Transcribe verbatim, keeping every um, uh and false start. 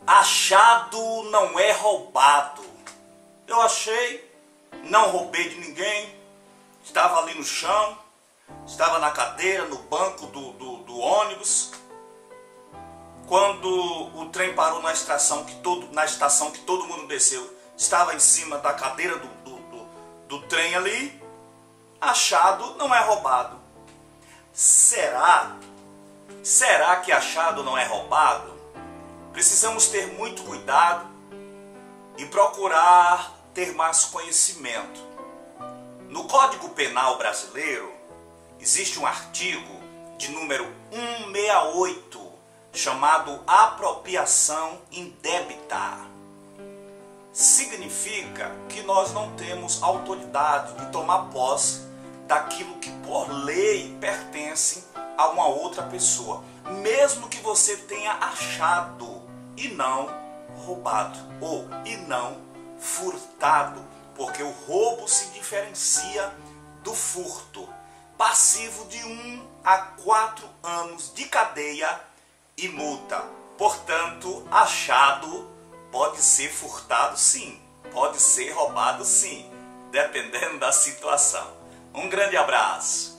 Achado não é roubado. Eu achei, não roubei de ninguém, estava ali no chão, estava na cadeira, no banco do, do, do ônibus. Quando o trem parou na estação, que todo, na estação que todo mundo desceu, estava em cima da cadeira do, do, do, do trem ali. Achado não é roubado. Será? Será que achado não é roubado? Precisamos ter muito cuidado e procurar ter mais conhecimento. No Código Penal brasileiro existe um artigo de número cento e sessenta e oito chamado apropriação indébita. Significa que nós não temos autoridade de tomar posse daquilo que por lei pertence a uma outra pessoa, mesmo que você tenha achado e não roubado, ou e não furtado, porque o roubo se diferencia do furto, passivo de um a quatro anos de cadeia e multa. Portanto, achado pode ser furtado sim, pode ser roubado sim, dependendo da situação. Um grande abraço.